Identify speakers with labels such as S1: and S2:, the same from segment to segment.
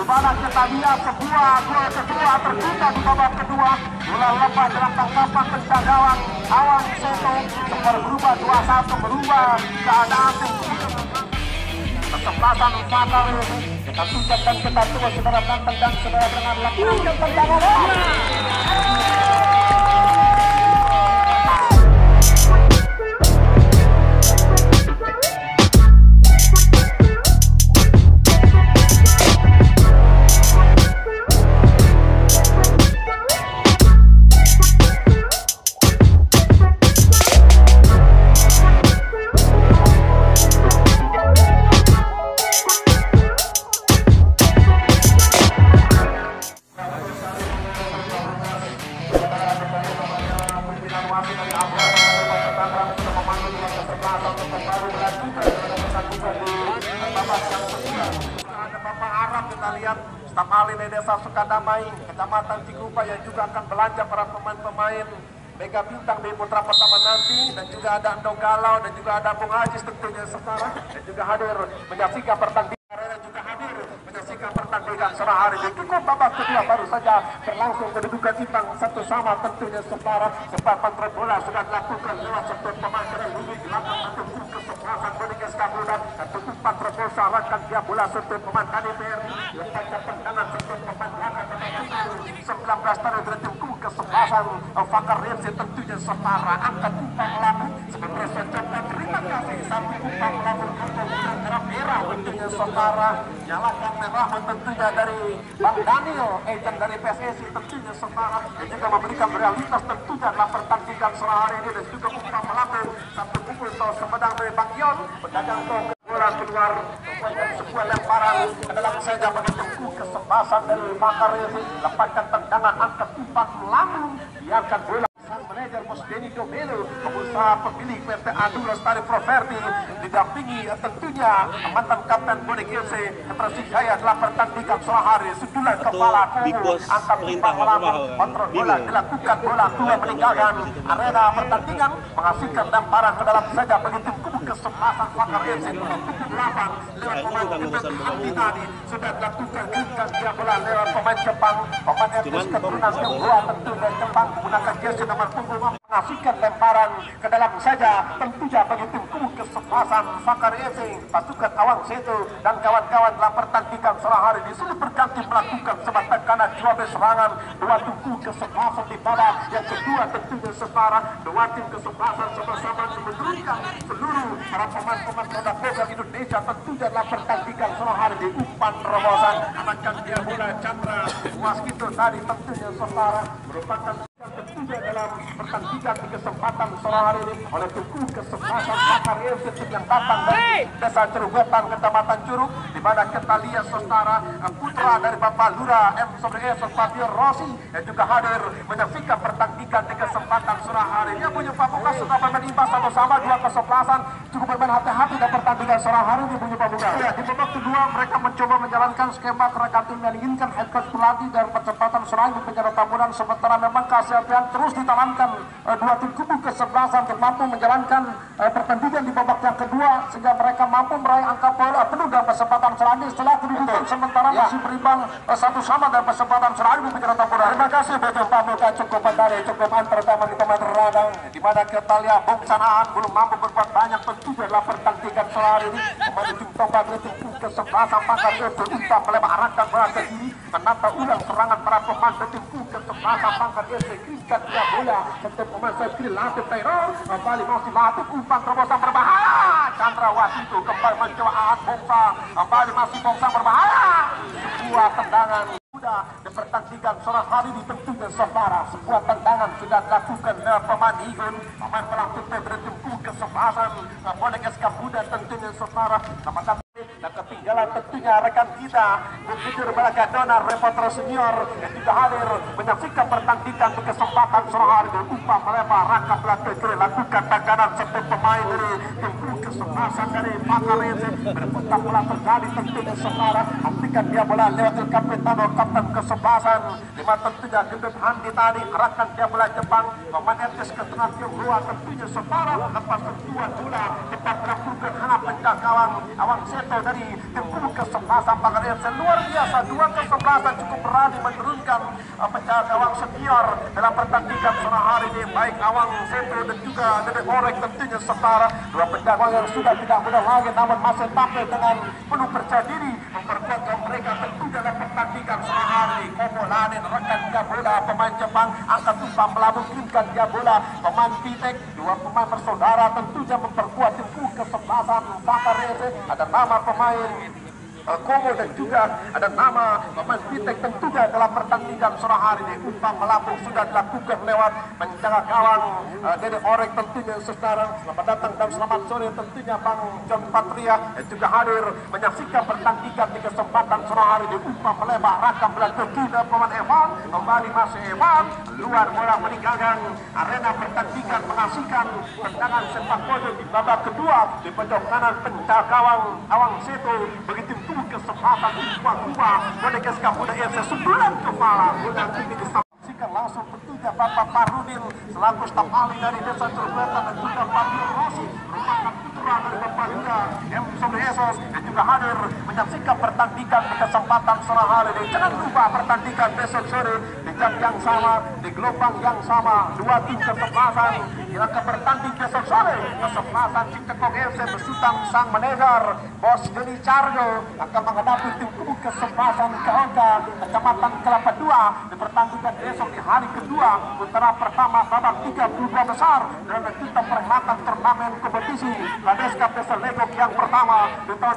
S1: di mana kita lihat sebuah gol kedua tercipta di babak kedua. Bola lepas dalam tangkapan pencak gawang Awang Seto, skor berubah 2-1, berubah keadaan tim. Kesempatan fatal kita tujuan dan kita tunggu saudara penonton dan saudara pendengar lakukan tendangan. Staf ahli Desa Sukadamai, Kecamatan Cikupa yang juga akan belanja para pemain-pemain Mega Bintang di putra pertama nanti, dan juga ada Ando Galau dan juga ada Bung Ajis tentunya sekarang, dan juga hadir menyaksikan pertandingan, dan juga hadir menyaksikan pertandingan sore hari ini. Cukup babak kedua baru saja berlangsung, kedudukan imbang 1-1 tentunya setara. Sempat kontrol bola sudah dilakukan lewat sektor pemain dari Luli belakang untuk kesempatan Bodegas Kabudan dan tutupan terbosa arahkan dia bola sektor pemain KDPR lepaskan tendangan sektor pemain belakang 19 tahun dari tim kesempatan Fakar Remsi tentunya setara angkat umpan lalu sebagai secara terima kasih satu umpan lalu untuk merah tentunya setara nyalakan merah tentunya dari Bang Daniel agent dari PSSI tentunya setara yang juga memberikan realitas tentunya dalam pertandingan sore hari ini, dan juga umpan melambung satu pukul atau semedang dari Bang Yon pedagang tong bola keluar sebuah lemparan ke dalam saja menunggu kesempatan dari Fakar Remsi lepaskan tendangan angkat umpan melambung biarkan bola. Manajer Bos Denny Domelo, pengusaha pemilik PT Adu Lestari Properti, didampingi tentunya mantan kapten Bonek FC Persijaya dalam pertandingan sore hari. Sudulan kepala kubu angkat umpan melambung, kontrol bola dilakukan, bola dua meninggalkan arena pertandingan, menghasilkan lemparan ke dalam saja bagi tim kubu kesempatan Fakar FC 8 lewat pemain Hati tadi sudah dilakukan gerakan dia bola lewat pemain Jepang, pemain etnis keturunan Tionghoa tentu dari Jepang menggunakan jersey nomor punggung mengasihkan lemparan ke dalam saja tentunya bagi tim kubu kesempatan Fakar FC. Pasukan Awang Seto dan kawan-kawan dalam pertandingan sore hari ini sudah berganti melakukan sebat tekanan jawab serangan dua tim kubu kesempatan di babak yang kedua tentunya setara. Dua tim kesempatan sama-sama menurunkan seluruh para pemain-pemain produk bola Indonesia tentunya dalam pertandingan sore hari di umpan terobosan akan dia bola Chandra Waskito tadi tentunya setara merupakan tentunya dalam pertandingan di kesempatan sore hari ini oleh tuku kesempatan Fakar FC yang datang dari Desa Cerugotan Kecamatan Curug, di mana kita lihat saudara putra dari Bapak Lurah M. Sobres Fabio Rossi yang juga hadir menyaksikan pertandingan di kesempatan sore hari ini. Punya Pak Bukas sudah bermain imbas sama-sama dua kesempatan, cukup bermain hati-hati di pertandingan sore hari ini punya Pak Bukas. Ya, di babak kedua mereka mencoba menjalankan skema kerangka tim yang diinginkan head coach pelatih dari percepatan sore hari penjara Tamburan, sementara memang yang terus ditanamkan dua tim kubu kesebelasan untuk mampu menjalankan pertandingan di babak yang kedua sehingga mereka mampu meraih angka poin penuh dalam kesempatan selanjutnya setelah kedudukan sementara masih berimbang 1-1 dalam kesempatan selanjutnya penjara Tamburan. Terima kasih bagi Pak Muka cukupan dari cukupan pertama di pemain radang, di mana kita lihat Bung Sanaan belum mampu berbuat banyak tentunya dalam pertandingan sore ini. Pemain tim tombak tim kubu kesebelasan Fakar FC untuk melebar arahkan bola ke kiri menata ulang serangan para pemain tim kubu kesebelasan Fakar FC. Ikat dia bola untuk pemain sayap kiri latih teror kembali masih latih umpan terobosan berbahaya Chandra Waskito kembali mencoba Ahad Bongsa kembali masih Bongsa berbahaya sebuah tendangan sudah di pertandingan sore hari ini tentunya saudara. Sebuah tendangan sudah dilakukan pemain Igun pemain pelapis tim kubu kesebelasan Bonek SK Buda tentunya saudara. Dan ketinggalan tentunya rekan kita Bukijur Balagadona reporter senior yang juga hadir menyaksikan pertandingan di kesempatan sore hari ini. Umpan melebar rangka belakang kiri lakukan tekanan setiap pemain dari tim kesempatan dari Fakar FC berputar bola terjadi tentunya saudara. Ambilkan dia bola lewat kapitano kapten kesempatan lima tentunya Gendut Handi tadi arahkan dia bola Jepang pemain etnis keturunan Tionghoa tentunya saudara lepas kedua bola 4 melakukan hana penjagawan Awang Seto dari tim kubu kesebelasan Pakar FC. Luar biasa, dua kesebelasan cukup berani menurunkan penjagawan senior dalam pertandingan sore hari ini. Baik Awang Seto dan juga Dede Orek tentunya setara. Dua penjagawan yang sudah tidak mudah lagi namun masih tampil dengan penuh percaya diri memperkuat mereka tentu dalam pertandingan sore hari ini. Komo Laden rekan dia bola pemain Jepang angkat umpan melambungkan dia bola pemain Pitek. Dua pemain bersaudara tentunya memperkuat tim kesebelasan Pakar FC. Ada nama pemain Komo dan juga ada nama pemain Pitek tentunya dalam pertandingan sore hari ini. Umpan melambung sudah dilakukan lewat menjaga gawang Dede Orek tentunya saudara. Selamat datang dan selamat sore tentunya Bang John Patria yang juga hadir menyaksikan pertandingan di kesempatan sore hari ini. Umpan melebar rakam belakang kiri pemain Evan kembali masih Evan luar bola meninggalkan arena pertandingan mengasihkan tendangan sepak bola di babak kedua di pojok kanan penjaga gawang Awang Seto begitu kesempatan dua Bodekeska Muda FC 9 kepala bola ini disaksikan langsung tentunya Bapak Parudin selaku staf ahli dari Desa Curugwetan dan juga Fabio Rossi merupakan putra dari Bapak Lura M. Sobresos dan juga hadir menyaksikan pertandingan di kesempatan sore hari ini. Jangan lupa pertandingan besok sore di jam yang sama di gelombang yang sama dua tim kesebelasan yang akan bertanding besok sore. Kesebelasan Ciptekong FC bersutang sang manajer Bos Deni Cargo akan menghadapi tim kubu kesebelasan KOK Kecamatan Kelapa II di pertandingan besok di hari kedua putaran pertama babak 32 besar dan kita perhelatan turnamen kompetisi Ladeska Pesel Legok yang pertama di tahun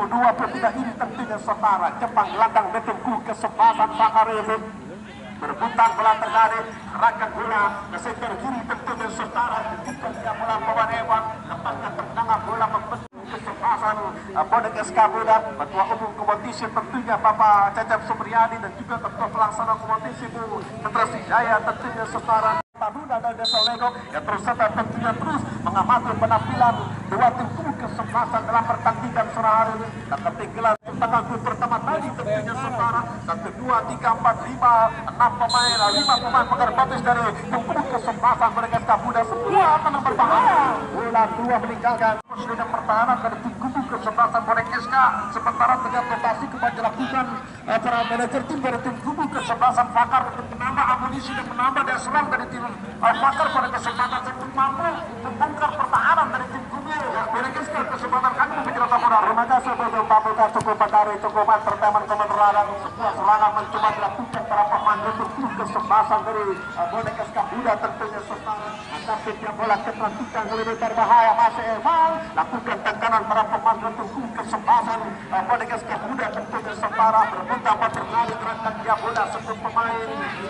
S1: 2023 ini tentunya setara Jepang gelandang tim kesebelasan Pakar FC berebutan bola tertarik rakan bola ke sektor kiri tentunya setara kita bola pemain Ewan lepaskan tendangan bola membentuk kesempatan Bodekeska Muda. Ketua Umum Kompetisi tentunya Bapak Cecep Supriyadi dan juga Ketua Pelaksana Kompetisi Bu Chandra Sijaya tentunya setara Taruna dan Desa Legok yang terus serta tentunya terus mengamati penampilan dua tim kubu kesebelasan dalam pertandingan sore hari ini. Dan ketinggalan tanggal pertama tadi tentunya setara 1, 2, 3, 4, 5, 6 pemain 5 pemain Pakar Batis dari tim kubu kesebelasan Bodekeska Muda semua akan berbahaya. Bola dua meninggalkan sudah pertahanan dari tim kubu kesebelasan Bodekeska sementara tengah rotasi kembali dilakukan para manajer tim dari tim kubu kesebelasan Pakar untuk menambah amunisi dan menambah daya serang dari tim Pakar pada kesempatan untuk mampu membongkar pertahanan dari tim kubu Bodekeska. Kesempatan kami memperkirakan modal. Terima kasih untuk Pamuka cukup dari cukupan pertemuan kementerian sebuah serangan mencoba dilakukan para pemain untuk tim kesebelasan dari Bodekeska Muda tentunya setara tapi dia bola keterlanjutan lebih berbahaya masih Evan lakukan tekanan para pemain untuk tim kesebelasan Bodekeska Muda tentunya setara berbunta berlari gerakan dia bola sebelum pemain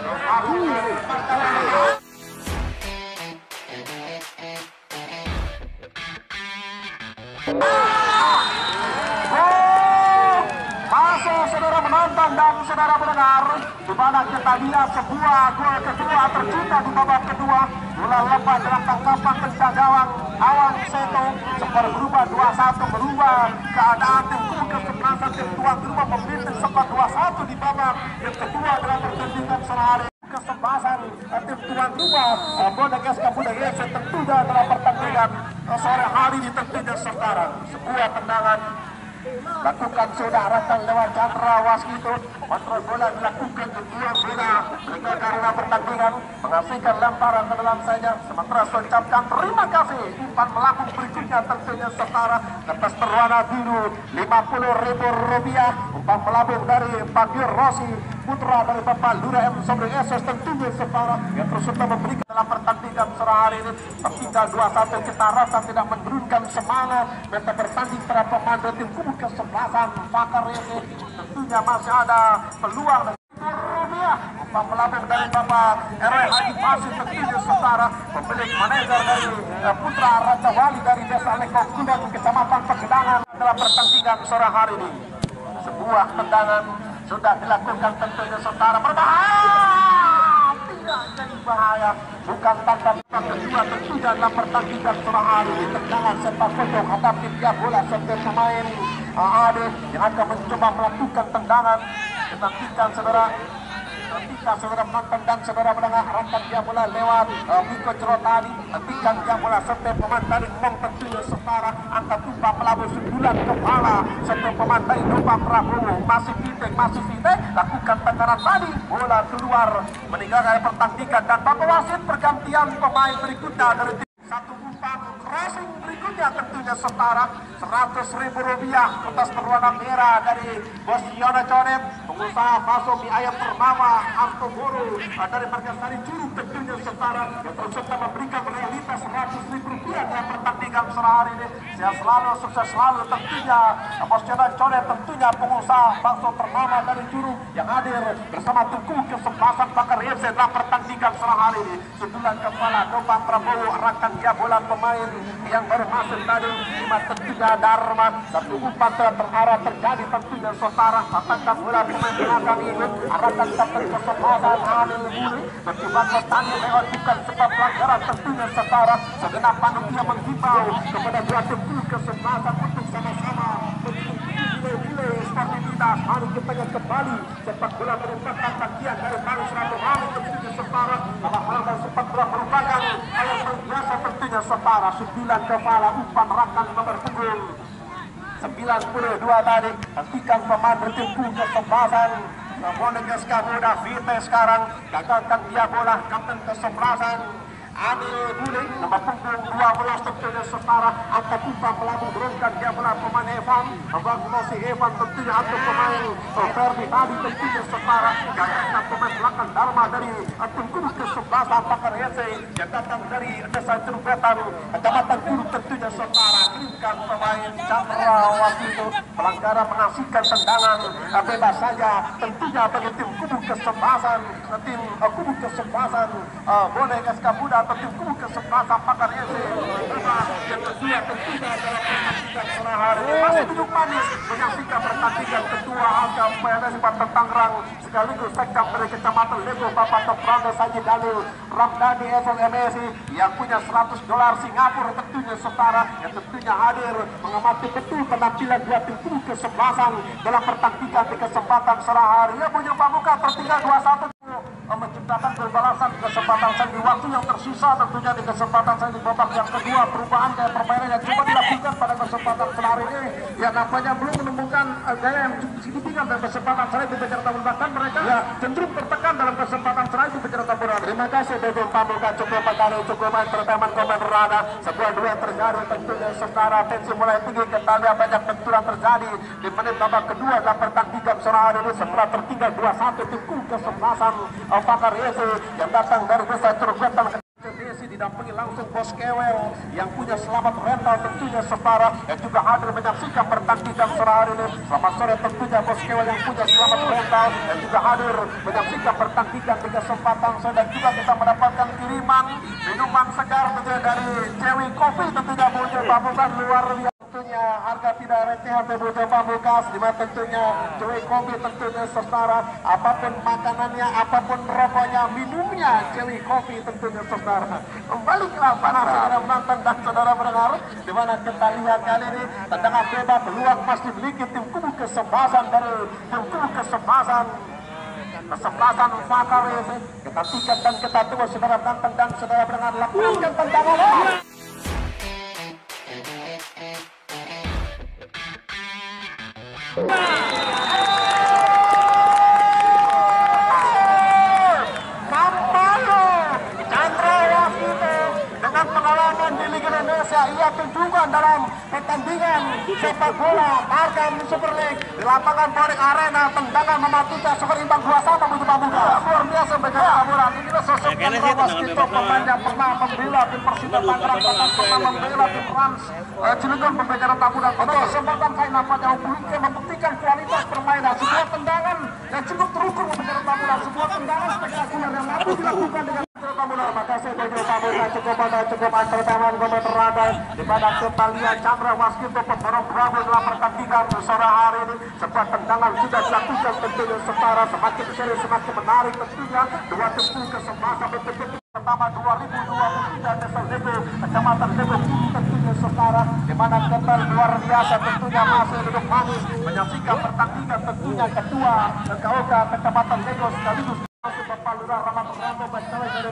S1: masuk saudara menonton dan saudara mendengar di mana kita lihat sebuah gol kedua tercipta di babak kedua. Bola lepas dalam tangkapan penjagawang Awang Seto sempat berubah 2-1 berubah keadaan tim kubu kesebelasan tim tuan rumah memimpin sempat 2-1 di babak yang kedua dalam pertandingan sore hari kesebelasan tim tuan rumah Bodekeska Muda FC tentunya dalam pertandingan sore hari ini tentunya sekarang sebuah tendangan lakukan sudah arahkan lewat Chandra Waskito kontrol bola dilakukan kedua bola mereka karena pertandingan mengasihkan lemparan ke dalam saja sementara ucapkan terima kasih umpan melambung berikutnya tentunya setara kertas berwarna biru Rp50.000 umpan melambung dari Fabio Rossi putra dari Bapak Lura M. Sobresos tentunya setara yang terus memberikan dalam pertandingan sore hari ini tertinggal 2-1 kita rasa tidak menurunkan semangat mereka bertanding para pemain tim kubu kesebelasan Pakar ini tentunya masih ada peluang umpan melambung dari Bapak R.W. Haji Pasir tentunya setara pemilik manajer dari putra Raja Wali dari Desa Lekok Kudan Kecamatan Pegedangan dalam pertandingan sore hari ini sebuah tendangan sudah dilakukan tentunya setara berbahaya tidak jadi bahaya bukan tanda kedua tentunya dalam pertandingan sore hari ini tendangan sepak bola hadapi dia bola setiap pemain Ade yang akan mencoba melakukan tendangan. Kita nantikan saudara ketika saudara menonton dan saudara mendengar arahkan dia bola lewat Miko Cerotani, hentikan dia bola serta pemain dari Mong tentunya setara angkat umpan melabur sundulan kepala serta pemain dari Nova Prabowo masih fiteng lakukan tekanan tadi bola keluar meninggalkan pertandingan dan Bapak wasit pergantian pemain berikutnya dari tim satu umpan crossing berikutnya tentunya setara Rp100.000 kertas berwarna merah dari Bos Yona Coret, pengusaha bakso mie ayam ternama Arto Boro dari markas dari Curug tentunya setara yang terus serta memberikan realitas Rp100.000 dalam pertandingan sore hari ini. Sehat selalu, sukses selalu tentunya Bos Yona Coret, tentunya pengusaha bakso ternama dari Curug yang hadir bersama Tungku kesempatan Bakar FC dalam pertandingan sore hari ini. Sundulan kepala Nova Prabowo arahkan dia bola pemain yang baru masuk tadi lima tentunya Dharma satu umpan terarah terjadi tentunya setara tatakan bola pemain belakang ini arahkan kapten kesempatan Anil Buri bercoba bertanya lewat bukan sebab pelanggaran tentunya setara segenap panitia menghimbau kepada dua tim kesempatan untuk sama-sama nilai sportivitas. Mari kita kembali sepak bola merupakan bagian dari manusia rohani tentunya setara hal-hal yang sepak bola merupakan hal yang biasa tentunya setara 9 kepala umpan rakan nomor punggung 92 tadi hentikan pemain bertimpu kesempatan Monegaska muda Vite sekarang gagalkan dia bola kapten kesempatan Anil Budi nomor punggung 12 tentunya setara angkat umpan pelabur berungkan dia bola pemain Evan membangun si Evan tentunya atau pemain Ferdi tadi tentunya setara gagalkan pemain belakang Dharma dari Tungku kesempatan Bakar FC yang datang dari Desa Curug Wetan Kecamatan Curug tentunya setara kirimkan pemain Chandra Wasito pelanggaran mengasihkan tendangan bebas saja tentunya bagi tim Kubu kesempatan tim Kubu kesempatan Monegaska muda tim Kubu kesempatan Bakar FC yang kedua tentunya dalam pertandingan sore hari masih duduk manis menyaksikan pertandingan ketua Agam PNS Banten Tangerang sekaligus sekam dari Kecamatan Lego Bapak Toprando Saji Dalil Ramdhani SMSI yang punya $100 Singapura tentunya setara yang tentunya hadir mengamati betul penampilan dua tim Kubu kesempatan dalam pertandingan di kesempatan sore hari yang punya Pamuka tertinggal 2-1 menciptakan pembalasan kesempatan saya di waktu yang tersisa tentunya di kesempatan saya di babak yang kedua perubahan gaya permainan yang coba dilakukan pada kesempatan sore ini yang nampaknya belum menemukan gaya yang cukup signifikan dalam kesempatan sore itu bicara tamu bahkan mereka cenderung tertekan dalam kesempatan sore itu bicara tamu. Terima kasih Bebe Pamuka cukup menarik cukup entertainment komen rada sebuah dua terjadi tentunya setara tensi mulai tinggi kita lihat banyak benturan terjadi di menit babak kedua dalam pertandingan sore hari ini setelah tertinggal 2-1 tim Kubu kesempatan Bakar FC yang datang dari Desa Curug Wetan Desi didampingi langsung Bos Kewel yang punya selamat rental tentunya setara yang juga hadir menyaksikan pertandingan sore hari ini. Selamat sore tentunya Bos Kewel yang punya selamat rental yang juga hadir menyaksikan pertandingan di kesempatan sore dan juga kita mendapatkan kiriman minuman segar tentunya dari Cewi Kopi tentunya punya pamukan luar biasa. Tentunya harga tidak receh Bojo Pamungkas dimana tentunya Cewi Kopi tentunya setara apapun makanannya apapun rokoknya minumnya Cewi Kopi tentunya setara. Kembali ke lapangan saudara menonton dan saudara mendengar dimana kita lihat kali ini tendangan bebas peluang masih dimiliki tim Kubu kesempatan dari tim Kubu kesempatan Bakar FC. Kita tiket dan kita tunggu saudara menonton dan saudara mendengar lakukan tendangan. Dengan pengalaman di Liga Indonesia ia tunjukkan dalam pertandingan sepak bola Argam Super League di lapangan Boring Arena tendangan mematikan skor imbang 2-1 menuju Pamuka. Luar biasa bagi Kaburan. Inilah sosok yang rawas kita pemain yang pernah membela tim Persita Tangerang, pernah membela tim Rans Cilegon pembelajaran Taburan. Pada kesempatan saya nampaknya membuktikan kualitas permainan sebuah tendangan yang cukup terukur pembelajaran Taburan, sebuah tendangan spektakuler yang mampu dilakukan dengan terima kasih Bojo Pamuka cukup entertainment komentar radar di mana kita lihat Chandra Waskito pemborong Bravo dalam pertandingan sore hari ini sebuah tendangan sudah dilakukan tentunya setara semakin seri semakin menarik tentunya dua tim kesempatan betul-betul pertama 2023 Desa Lebo Kecamatan Lebo tentunya setara di mana kita luar biasa tentunya masih duduk manis menyaksikan pertandingan tentunya kedua KOK Kecamatan Lebo sekaligus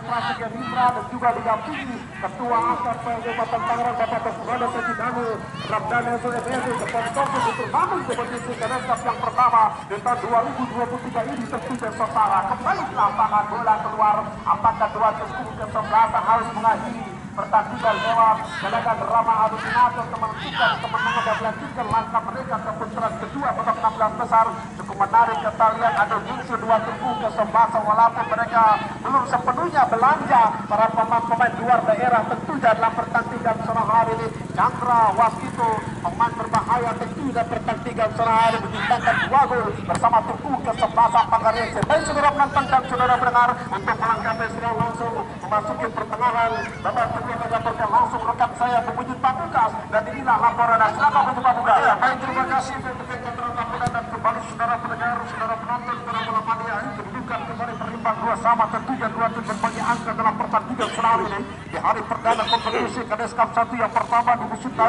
S1: Demokrasi Gerindra dan juga didampingi Ketua Akar Kabupaten Tangerang Bapak Tosmada Sajidane Ramdhani SOMRD kepada untuk bangun kompetisi Kadeskap yang pertama di tahun 2023 ini tentu saudara kembali ke lapangan bola keluar. Apakah dua tim kesebelasan harus mengakhiri pertandingan lewat gelagat drama adu penalti untuk menentukan kemenangan dan melanjutkan langkah mereka ke putaran kedua babak 16 besar. Cukup menarik kita lihat ada gengsi dua tim kesebelasan walaupun mereka belum sepenuhnya belanja para pemain-pemain luar daerah tentunya dalam pertandingan sore hari ini. Chandra Waskito pemain berbahaya tentu dalam pertandingan sore hari menciptakan 2 gol bersama tim kesebelasan Pangariense. Baik saudara penonton dan saudara pendengar untuk melengkapi secara langsung memasuki pertengahan babak mendapatkan langsung rekan saya Pemujit Pak Lukas dan inilah laporan dan silakan Pemujit Pak Lukas. Ya, baik terima kasih untuk keterangan laporan dan kembali saudara pendengar, saudara penonton, saudara bola mania kedudukan kembali berimbang 2 sama tentunya dua tim berbagi angka dalam pertandingan sore ini di hari perdana kompetisi Kadeskap 1 yang pertama di musim tahun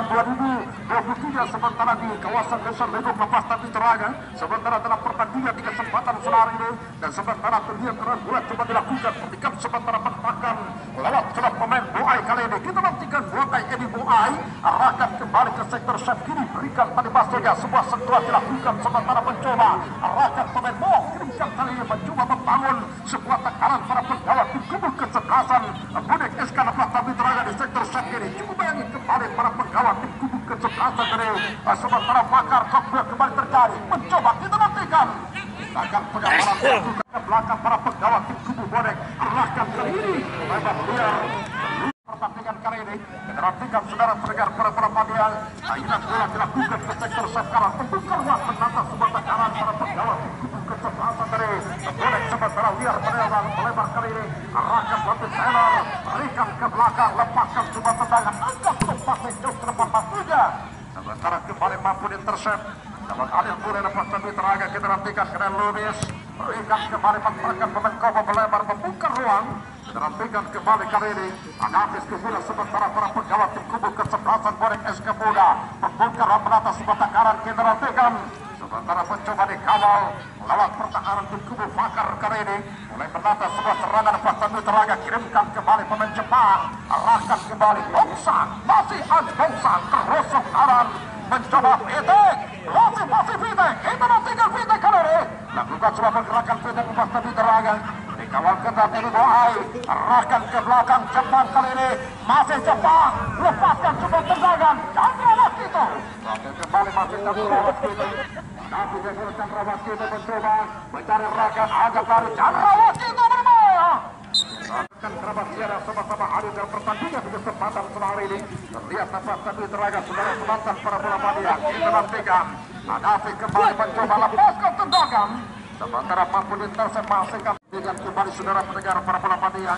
S1: 2023 sementara di kawasan Desa Legok Lepas Tapi Teraga sementara dalam pertandingan di kesempatan sore ini dan sementara terlihat terang bulat coba dilakukan ketika sementara pertakan lewat sudah pemain Boai kali ini kita nantikan Boai Edi Boai arahkan kembali ke sektor set kiri berikan pada Basoga sebuah sentuhan dilakukan sementara mencoba arahkan pemain Boai kirimkan kali ini mencoba membangun sebuah tekanan para pegawai tim kubu kesebelasan Bonek SK Lepas Tapi Teraga di sektor set kiri cukup bayangin kembali para pegawai tim kubu kesebelasan dari sementara Bakar Kokbel kembali terjadi mencoba kita nantikan akan pegawai ke belakang para pegawai tim kubu Bonek arahkan kali ini lebar liar pertandingan kali ini kita nantikan saudara pendengar para padial akhirnya bola dilakukan ke sektor sekarang membuka ruang menantang sebuah tekanan para pegawai tim kubu kesebelasan dari Bonek sementara liar penelal melebar kali ini arahkan Wasit Taylor berikan ke belakang lepaskan sebuah tendangan angkat tempat jauh ke depan batunya sementara kembali mampu intercept dapat alih boleh lepas tapi teraga kita nantikan keren Lubis berikan kembali memperkan pemain Kobo melebar membuka ruang kita nantikan kembali kali ini Anafis kemudian sementara para pegawai tim kubu kesebelasan Bonek SK Muda membuka ruang menata sebuah tekanan kita nantikan sementara mencoba dikawal lewat pertahanan tim kubu Fakar kali ini mulai menata sebuah serangan lepas tapi teraga kirimkan kembali pemain Jepang arahkan kembali Bongsang masih Bongsang kerosok kanan mencoba Vitek masih Vitek kita nantikan Vitek kali ini lakukan sebuah pergerakan Vitek lepas tapi teraga dikawal ketat ini Boai arahkan ke belakang Jepang kali ini masih Jepang lepaskan sebuah tendangan Chandra Waskito kembali masih Chandra Waskito tapi Chandra Waskito mencoba mencari rakan agak lari Chandra Waskito berbahaya akan kerabat siara sama-sama hadir dalam pertandingan di kesempatan sore ini terlihat tempat tapi teraga saudara penonton para bola mania kita nantikan Adafi kembali mencoba lepaskan tendangan sementara mampu ditersemasihkan dengan kembali saudara pendengar para bola mania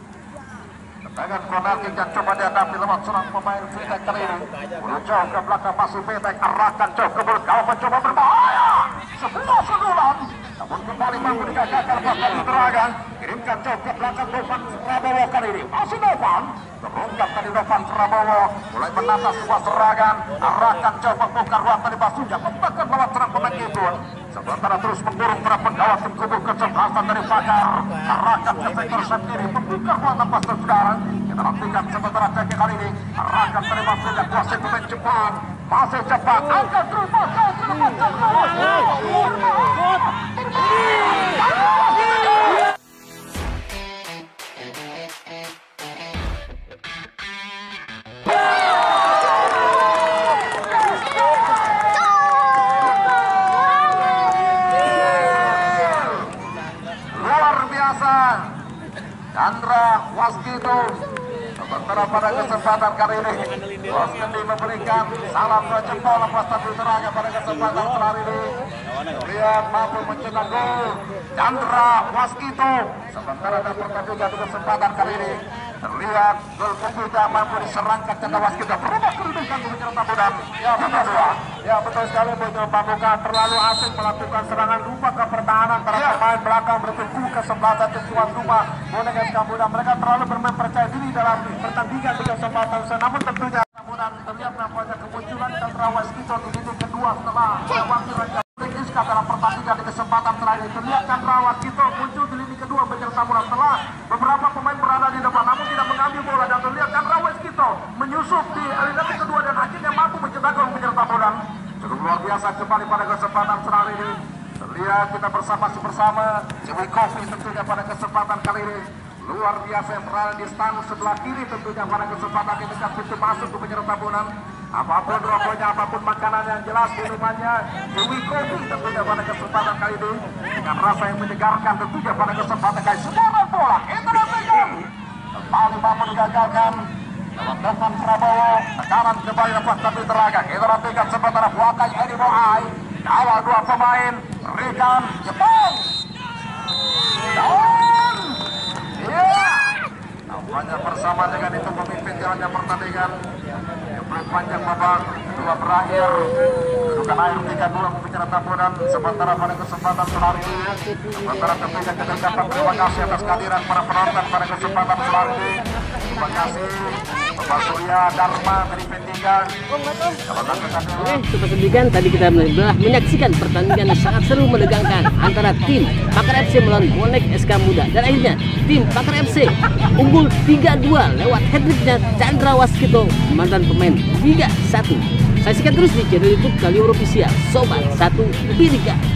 S1: tendangan corner kick yang coba dihadapi lewat serang pemain Vitek kali ini jauh ke belakang masih Vitek arahkan jauh ke belakang mencoba berbahaya sebuah sundulan namun kembali mampu digagalkan tapi teraga kirimkan jauh ke belakang Novan Prabowo kali ini masih Novan terungkap tadi Novan Prabowo mulai menata sebuah serangan arahkan jauh membuka ruang tadi Basuja membakar lewat serang pemain itu sementara terus mengurung para pegawai tim kubu kesebelasan dari Fakar arahkan ke sektor sendiri membuka ruang lepas saudara kita nantikan sementara cekik kali ini arahkan tadi Basuja kuasai pemain Jepang masih Jepang angkat rumah kau luar biasa Chandra Waskito sementara pada kesempatan kali ini Waskito memberikan salam ke jempol lepas tapi teraga pada kesempatan kali ini lihat mampu mencetak gol Chandra Waskito sementara dalam pertandingan di kesempatan kali ini terlihat gol ketiga mampu diserangkan Chandra Waskito berubah kedudukan di Jakarta Muda ya betul sekali Pamuka terlalu asik melakukan serangan lupa ke pertahanan para pemain belakang bertumpu ke sebelah satu tuan rumah Bonek SK Muda mereka terlalu bermain percaya diri dalam pertandingan di kesempatan namun tentunya namun terlihat nampaknya kemunculan Chandra Waskito di titik kedua setelah waktu raja SK dalam pertandingan di kesempatan terakhir itu terlihat Chandra Waskito muncul di lini kedua mencerta bola setelah beberapa pemain berada di depan namun tidak mengambil bola, dan terlihat Chandra Waskito menyusup di aliansi kedua dan akhirnya mampu mencetak gol mencerta bola. Cukup luar biasa kembali pada kesempatan serangan ini. Terlihat kita bersama Joey Kofi tentunya pada kesempatan kali ini. Luar biasa yang berada di stand sebelah kiri tentunya pada kesempatan ini dekat pintu masuk ke penyeretan bola. Apapun rokoknya, apapun makanan yang jelas minumannya, Joey Kofi tentunya pada kesempatan kali ini dengan rasa yang menyegarkan tentunya pada kesempatan kali ini. Serangan bola itu nantikan kembali mampu digagalkan lewat depan Prabowo. Tekanan kembali dapat tapi teraga. Kita nantikan sementara Buakai Edi Boai awal dua pemain Rikan Jepang dan nampaknya bersama dengan itu pemimpin jalannya pertandingan. Yang panjang babak kedua berakhir, kedudukan air 3-2 pembicara tambunan. Sementara pada kesempatan selanjutnya, sementara tentunya kedekatan. Terima kasih atas kehadiran para penonton pada kesempatan selanjutnya. Terima kasih Bapak Surya Dharma dari P3.
S2: Sobat Pendidikan, tadi kita menyaksikan pertandingan yang sangat seru menegangkan antara tim Pakar FC melawan Bonek SK Muda, dan akhirnya tim Pakar FC unggul 3-2 lewat hat-tricknya Chandra Waskito, mantan pemain Liga 1. Saksikan terus di channel YouTube Kaliuro Official Sobat 1 Birika.